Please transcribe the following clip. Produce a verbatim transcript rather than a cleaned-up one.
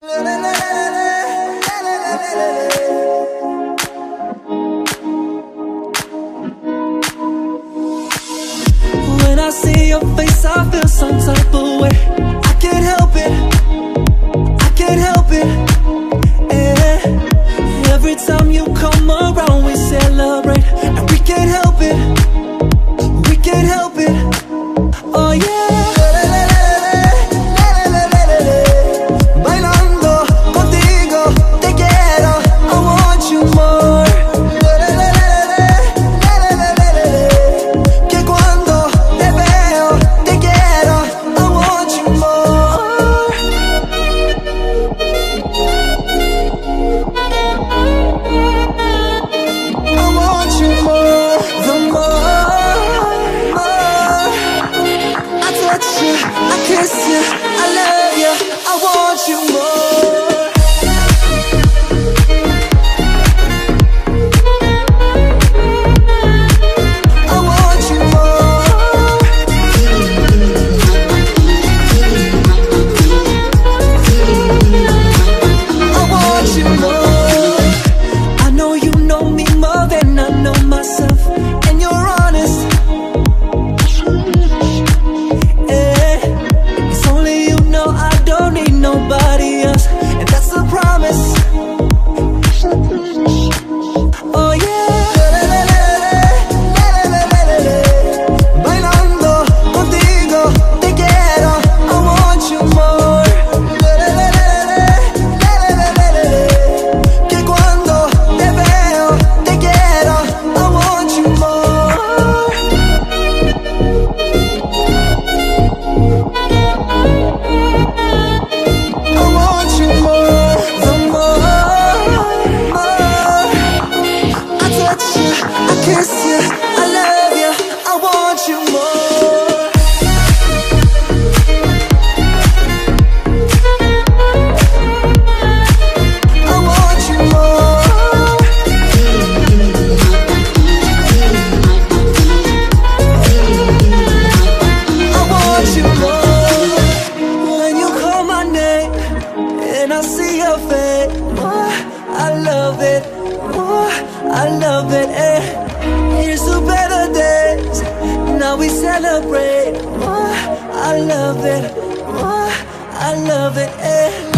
When I see your face, I feel some type of way. I can't help it, I can't help it, yeah. Every time you come around, we celebrate, and we can't help it, we can't help it, oh yeah. Bailando contigo, te quiero, I want you more. Que cuando te veo, te quiero, I want you more. I want you more. The more, more I touch you, I kiss you, I love you, I want you more. I want you more. I want you more. I know you know me more than I know myself, and you're honest. Eh, it's only you know, I don't need nobody else, and that's a promise. Oh yeah. Bailando contigo, te quiero, I want you more. Que cuando te veo, te quiero, I want you more. I want you more. The more, more I touch you, I kiss you, I love you, I want you more. I want you more. I want you more. When you call my name and I see your face, oh, I love it, oh, I love it, eh. Here's to better days, now we celebrate, oh, I love it, oh, I love it, eh.